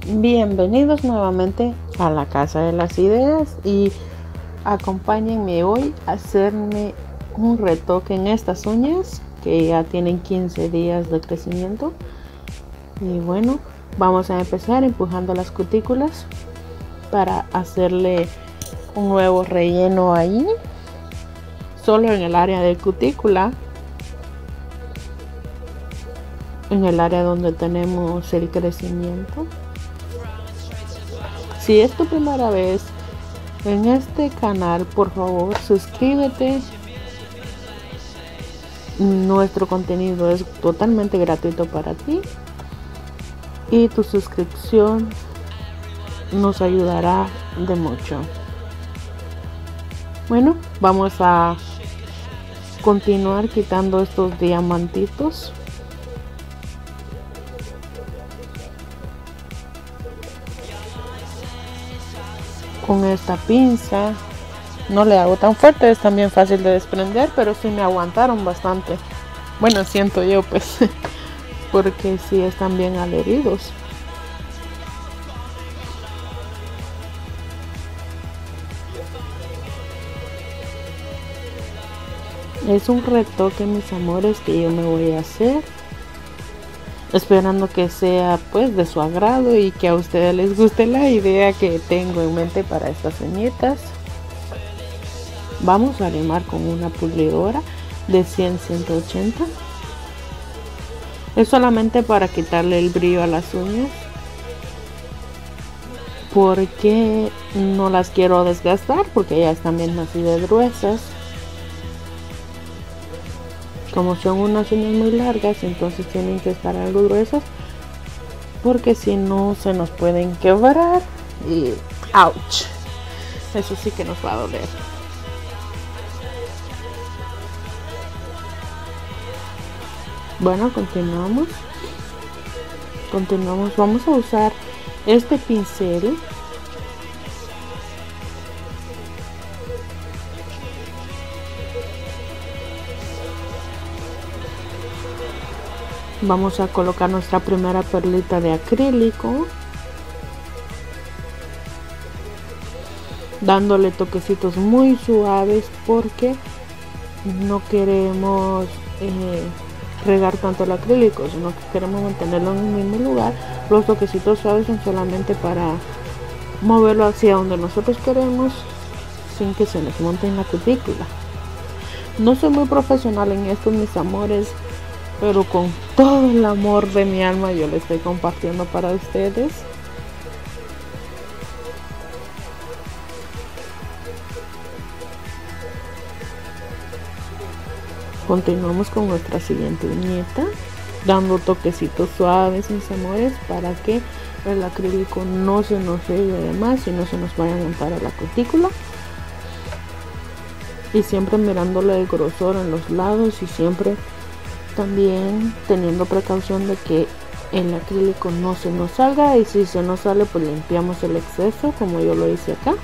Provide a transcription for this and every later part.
Bienvenidos nuevamente a la Casa de las Ideas y acompáñenme hoy a hacerme un retoque en estas uñas que ya tienen 15 días de crecimiento. Y bueno, vamos a empezar empujando las cutículas para hacerle un nuevo relleno ahí, solo en el área de cutícula, en el área donde tenemos el crecimiento. Si es tu primera vez en este canal, por favor suscríbete. Nuestro contenido es totalmente gratuito para ti y tu suscripción nos ayudará de mucho. Bueno, vamos a continuar quitando estos diamantitos. Con esta pinza, no le hago tan fuerte, es también fácil de desprender, pero sí me aguantaron bastante. Bueno, siento yo pues, porque sí están bien adheridos. Es un retoque, mis amores, que yo me voy a hacer, esperando que sea pues de su agrado y que a ustedes les guste la idea que tengo en mente para estas uñitas. Vamos a limar con una pulidora de 100-180. Es solamente para quitarle el brillo a las uñas, porque no las quiero desgastar, porque ya están bien así de gruesas. Como son unas uñas muy largas, entonces tienen que estar algo gruesas, porque si no se nos pueden quebrar y ouch, eso sí que nos va a doler. Bueno, continuamos, vamos a usar este pincel vamos a colocar nuestra primera perlita de acrílico, dándole toquecitos muy suaves porque no queremos regar tanto el acrílico, sino que queremos mantenerlo en el mismo lugar. Los toquecitos suaves son solamente para moverlo hacia donde nosotros queremos sin que se nos monte en la cutícula. No soy muy profesional en esto, mis amores, pero con todo el amor de mi alma yo le estoy compartiendo para ustedes. Continuamos con nuestra siguiente uñeta, dando toquecitos suaves, mis amores, para que el acrílico no se nos regue de más y no se nos vaya a montar a la cutícula. Y siempre mirándole el grosor en los lados y siempre también teniendo precaución de que el acrílico no se nos salga, y si se nos sale pues limpiamos el exceso como yo lo hice acá.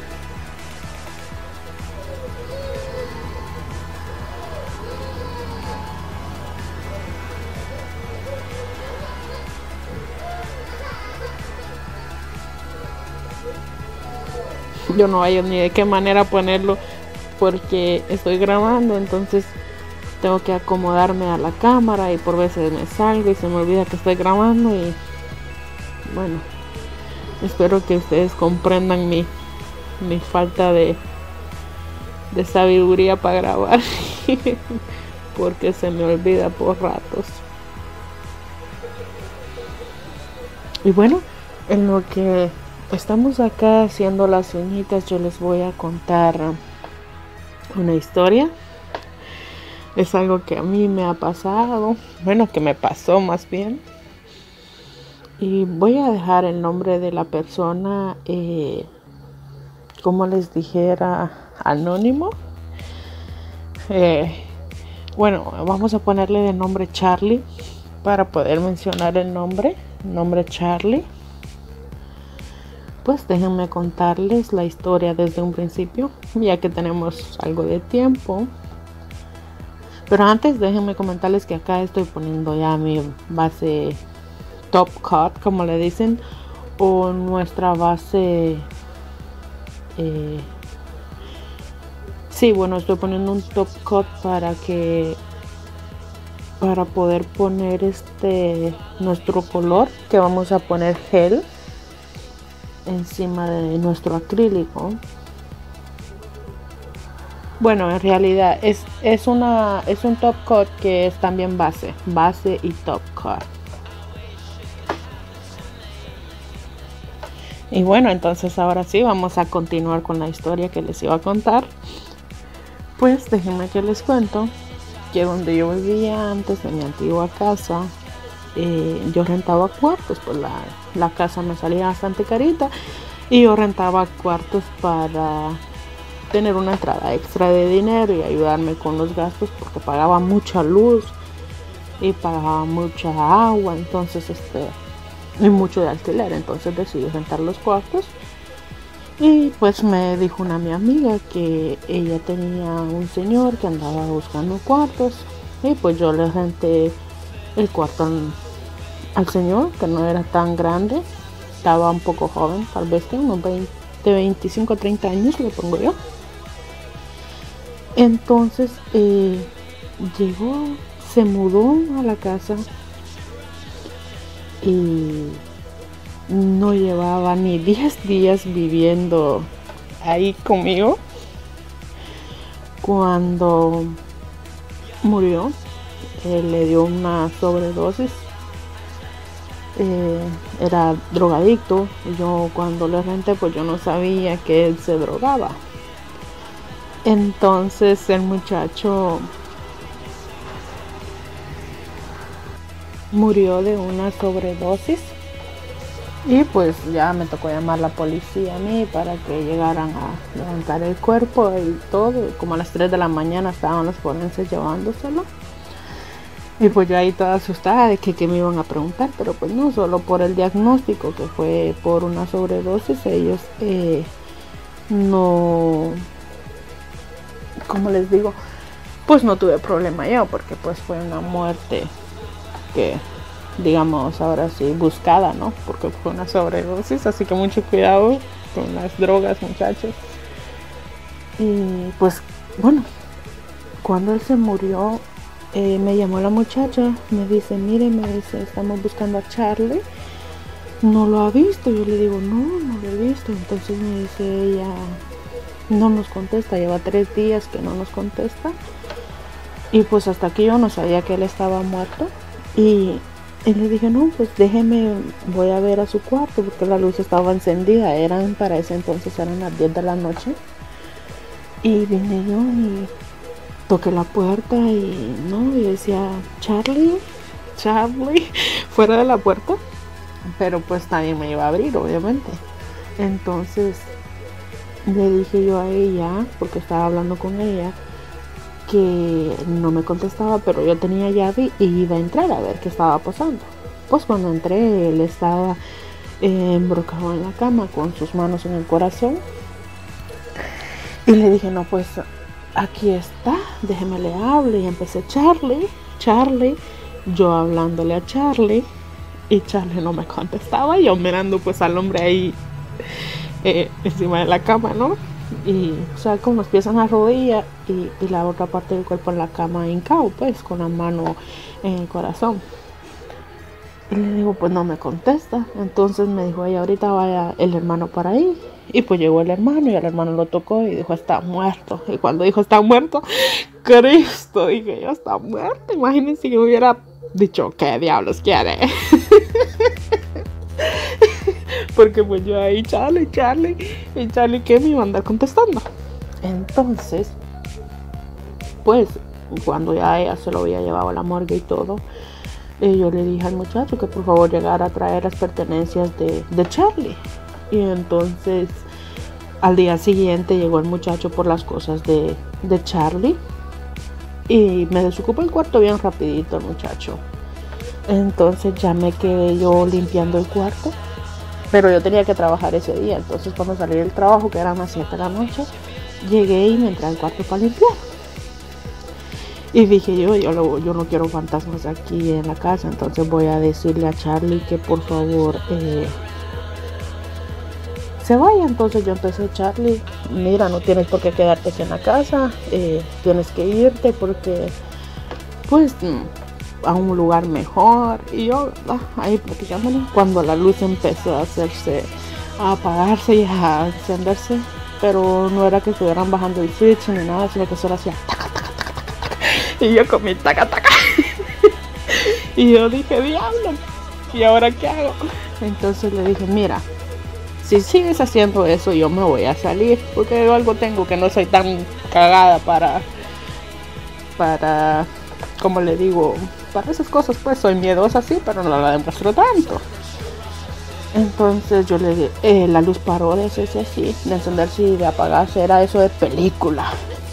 Yo no hallo ni de qué manera ponerlo porque estoy grabando, entonces tengo que acomodarme a la cámara y por veces me salgo y se me olvida que estoy grabando. Y bueno, espero que ustedes comprendan mi falta de sabiduría para grabar porque se me olvida por ratos. Y bueno, en lo que estamos acá haciendo las uñitas, yo les voy a contar una historia. Es algo que a mí me ha pasado, bueno, que me pasó más bien. Y voy a dejar el nombre de la persona, como les dijera, anónimo. Bueno, vamos a ponerle de nombre Charlie para poder mencionar el nombre Charlie. Pues déjenme contarles la historia desde un principio, ya que tenemos algo de tiempo. Pero antes déjenme comentarles que acá estoy poniendo ya mi base top coat, como le dicen, o nuestra base. Sí, bueno, estoy poniendo un top coat para poder poner nuestro color, que vamos a poner gel encima de nuestro acrílico. Bueno, en realidad es un top coat que es también base y top coat. Y bueno, entonces ahora sí vamos a continuar con la historia que les iba a contar. Pues déjenme que les cuento que donde yo vivía antes de mi antigua casa, yo rentaba cuartos, pues la casa me salía bastante carita y yo rentaba cuartos para tener una entrada extra de dinero y ayudarme con los gastos, porque pagaba mucha luz y pagaba mucha agua, entonces y mucho de alquiler. Entonces decidí rentar los cuartos. Y pues me dijo mi amiga que ella tenía un señor que andaba buscando cuartos, y pues yo le renté el cuarto al señor, que no era tan grande, estaba un poco joven, tal vez de unos 25 a 30 años le pongo yo. Entonces llegó, se mudó a la casa y no llevaba ni 10 días viviendo ahí conmigo cuando murió. Le dio una sobredosis. Era drogadicto y yo cuando le renté pues yo no sabía que él se drogaba. Entonces el muchacho murió de una sobredosis. Y pues ya me tocó llamar a la policía a mí para que llegaran a levantar el cuerpo y todo. Como a las 3 de la mañana estaban los forenses llevándoselo. Y pues yo ahí toda asustada de que me iban a preguntar. Pero pues no, solo por el diagnóstico que fue por una sobredosis. Ellos no... ¿Cómo les digo? Pues no tuve problema yo, porque pues fue una muerte que... digamos ahora sí buscada, ¿no? Porque fue una sobredosis, así que mucho cuidado con las drogas, muchachos. Y pues bueno, cuando él se murió, me llamó la muchacha, me dice, mire, me dice, estamos buscando a Charlie, no lo ha visto. Yo le digo, no lo he visto. Entonces me dice ella, no nos contesta, lleva 3 días que no nos contesta. Y pues hasta aquí yo no sabía que él estaba muerto. Y le dije, no, pues déjeme, voy a ver a su cuarto, porque la luz estaba encendida. Para ese entonces eran las 10 de la noche. Y vine yo y toqué la puerta y decía, Charlie, fuera de la puerta. Pero pues nadie me iba a abrir, obviamente. Entonces le dije yo a ella, porque estaba hablando con ella, que no me contestaba, pero yo tenía llave y iba a entrar a ver qué estaba pasando. Pues cuando entré, él estaba embrocado en la cama con sus manos en el corazón. Y le dije, no, pues aquí está, déjeme le hable. Y empecé, Charlie, yo hablándole a Charlie, y Charlie no me contestaba. Yo mirando pues al hombre ahí encima de la cama, ¿no? Y o sea, con los pies en la rodilla y la otra parte del cuerpo en la cama hincado, pues con la mano en el corazón. Y le digo, pues no me contesta. Entonces me dijo, ella, ahorita vaya el hermano para ahí. Y pues llegó el hermano y el hermano lo tocó y dijo, está muerto. Y cuando dijo, está muerto, Cristo, dije yo, está muerto. Imagínense que me hubiera dicho, ¿qué diablos quiere? Porque pues yo ahí, Charlie, y Charlie que me iba a andar contestando. Entonces, pues cuando ya ella se lo había llevado a la morgue y todo, yo le dije al muchacho que por favor llegara a traer las pertenencias de Charlie. Y entonces al día siguiente llegó el muchacho por las cosas de Charlie y me desocupó el cuarto bien rapidito el muchacho. Entonces ya me quedé yo limpiando el cuarto, pero yo tenía que trabajar ese día. Entonces cuando salí del trabajo, que eran las 7 de la noche, llegué y me entré al cuarto para limpiar. Y dije yo no quiero fantasmas aquí en la casa, entonces voy a decirle a Charlie que por favor se vaya. Entonces yo empecé a echarle, mira, no tienes por qué quedarte aquí en la casa, tienes que irte porque pues a un lugar mejor. Y yo ahí platicándole, cuando la luz empezó a hacerse, a apagarse y a encenderse, pero no era que estuvieran bajando el switch ni nada, sino que solo hacía taca, taca, taca, taca, taca. Y yo con mi taca, taca. Y yo dije, diablo, ¿y ahora qué hago? Entonces le dije, mira, si sigues haciendo eso, yo me voy a salir, porque yo algo tengo, que no soy tan cagada para, como le digo, para esas cosas. Pues soy miedosa, sí, pero no la demuestro tanto. Entonces yo le dije, la luz paró de hacerse así, de encenderse y de apagarse, era eso de película.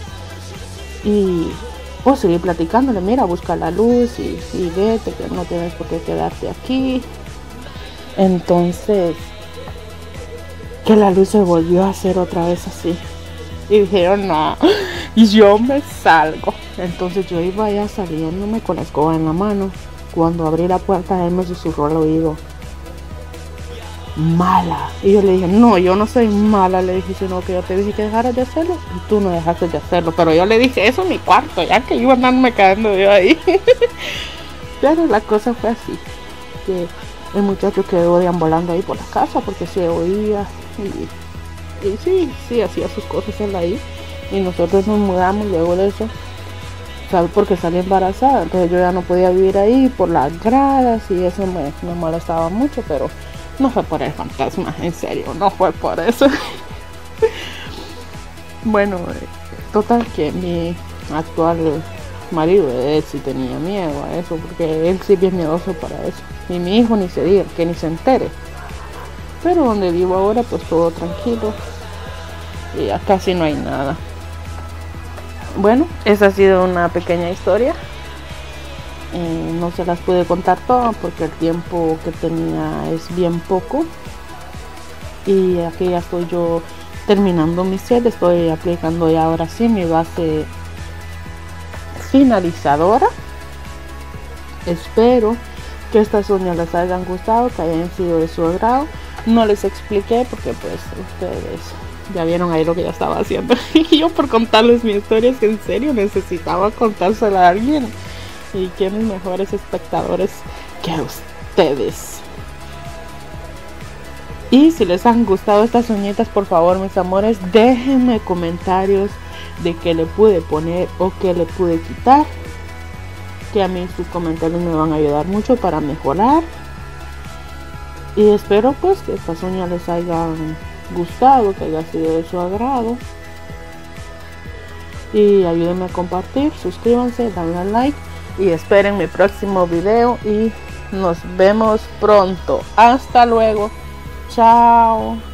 Y pues seguí platicándole, mira, busca la luz y vete, que no tienes por qué quedarte aquí. Entonces, que la luz se volvió a hacer otra vez así. Y dijeron, no, y yo me salgo. Entonces yo iba ya saliéndome con la escoba en la mano. Cuando abrí la puerta, él me susurró al oído, mala. Y yo le dije, no, yo no soy mala, le dije, sino que yo te dije que dejaras de hacerlo y tú no dejaste de hacerlo. Pero yo le dije eso en mi cuarto, ya que iba a andarme cayendo yo ahí. Pero la cosa fue así, que el muchacho quedó deambulando ahí por la casa porque se oía y sí hacía sus cosas él ahí. Y nosotros nos mudamos luego de eso, ¿sabes? Porque salí embarazada, entonces yo ya no podía vivir ahí por las gradas y eso me molestaba mucho. Pero no fue por el fantasma, en serio, no fue por eso. Bueno, total que mi actual marido, él sí tenía miedo a eso, porque él sí es bien miedoso para eso. Y mi hijo ni se diga, que ni se entere. Pero donde vivo ahora, pues todo tranquilo. Y ya casi no hay nada. Bueno, esa ha sido una pequeña historia. No se las pude contar todas porque el tiempo que tenía es bien poco. Y aquí ya estoy yo terminando mi set. Estoy aplicando ya ahora sí mi base finalizadora. Espero que estas uñas les hayan gustado, que hayan sido de su agrado. No les expliqué porque pues ustedes ya vieron ahí lo que yo estaba haciendo. Y yo por contarles mi historia, es que en serio necesitaba contársela a alguien. Y quiénes mejores espectadores que ustedes. Y si les han gustado estas uñitas, por favor, mis amores, déjenme comentarios de qué le pude poner o qué le pude quitar, que a mí sus comentarios me van a ayudar mucho para mejorar. Y espero pues que estas uñas les hayan gustado, que haya sido de su agrado. Y ayúdenme a compartir, suscríbanse, denle like y esperen mi próximo video y nos vemos pronto. Hasta luego. Chao.